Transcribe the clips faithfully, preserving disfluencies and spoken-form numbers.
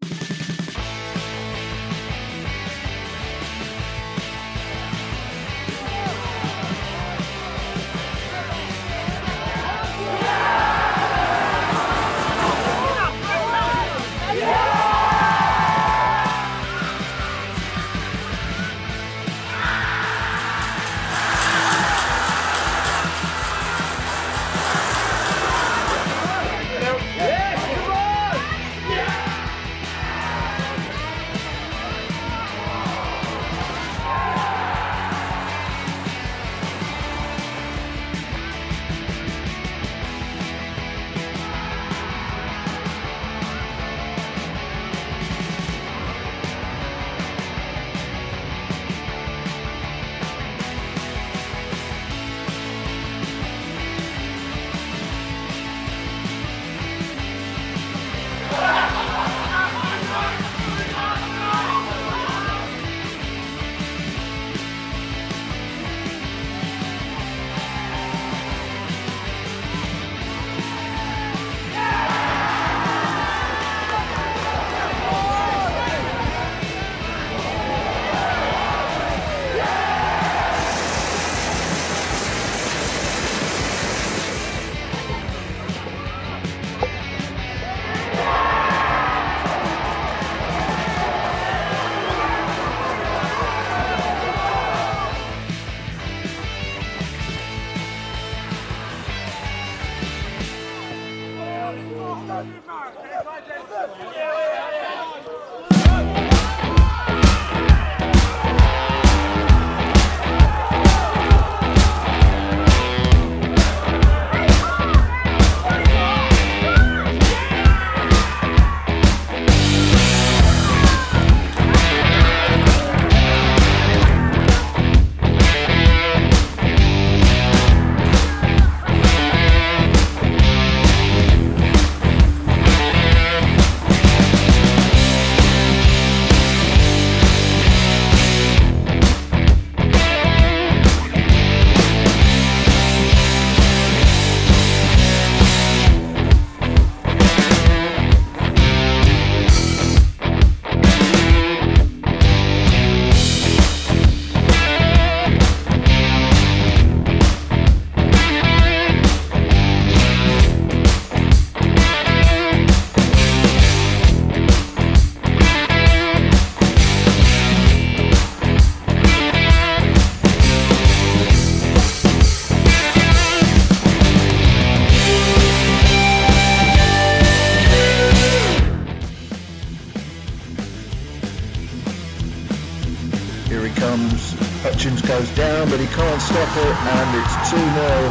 Hutchins goes down, but he can't stop it, and it's two nil.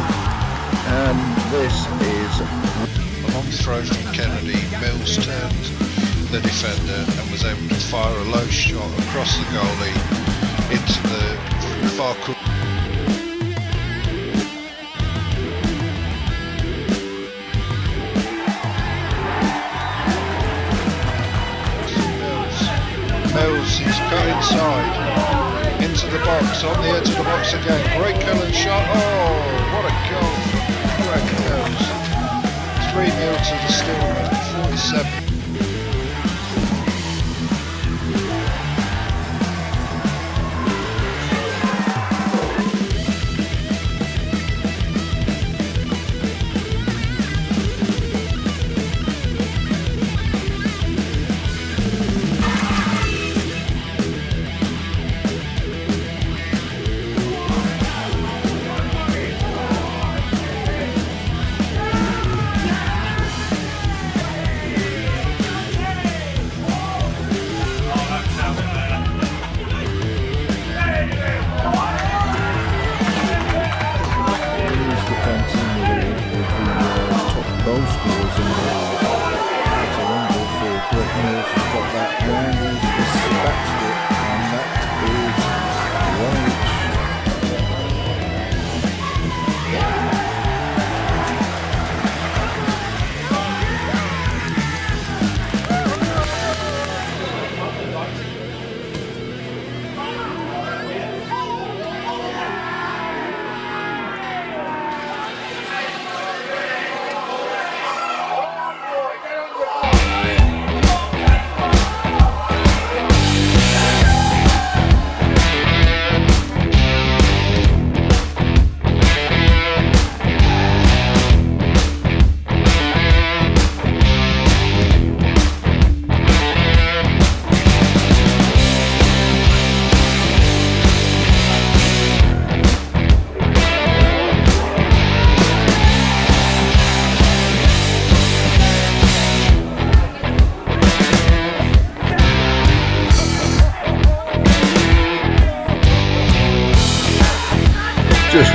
And this is a long throw from Kennedy. Mills turned the defender and was able to fire a low shot across the goalie into the far corner. Mills, he's cut inside into the box, on the edge of the box again. Great Cullen shot. Oh, what a goal from Greg Mills. three nil to the Stillman, forty-seven.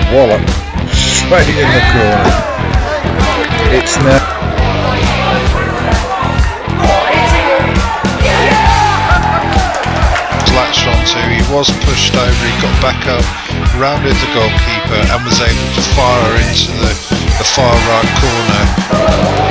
wallop straight in the corner. It's now. Latched onto, he was pushed over, he got back up, rounded the goalkeeper and was able to fire into the, the far right corner.